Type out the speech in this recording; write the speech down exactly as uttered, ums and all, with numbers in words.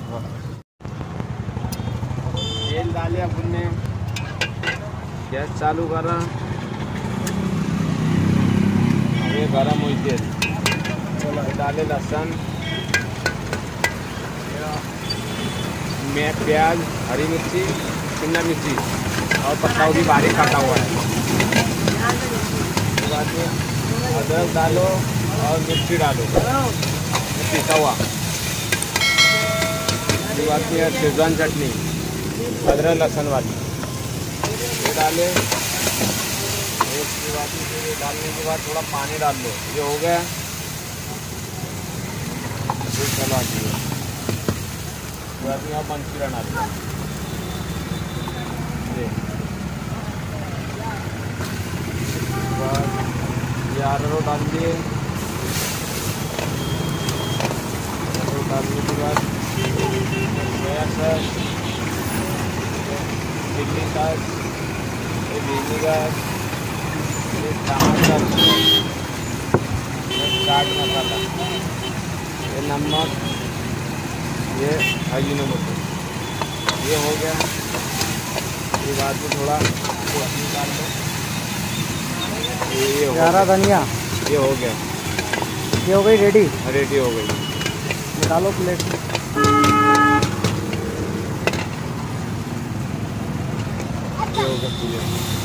तेल डाले अपन ने, गैस चालू करा, ये गरम हुई तेल, डाले लहसुन, मैं प्याज, हरी मिर्ची, शिमला मिर्ची और पत्ता भी बारीक काटा हुआ है। उसके बाद में अदरक डालो और मिर्ची डालो, पिसा हुआ। उसके बाद में शेजवान चटनी अदरक लहसुन वाली ये डाले। उसके बाद में डालने के बाद थोड़ा पानी डाल लो, ये हो गया। फिर चला दिए, उसके बाद में आप मंचूरियन डाल दो। ये आलू डाल दिए, आलू डालने के बाद सोया सॉस, चिल्ली सॉस, ये विनेगर, ये टमाटर, ये चाट मसाला, ये नमक, ये अजीनोमोटो, ये हो गया। ये बाद में थोड़ा कोथिंबीर डाल दो, ये हरा धनिया, ये हो गया। ये हो गई रेडी, रेडी हो गई। निकालो प्लेट। ये हो गया।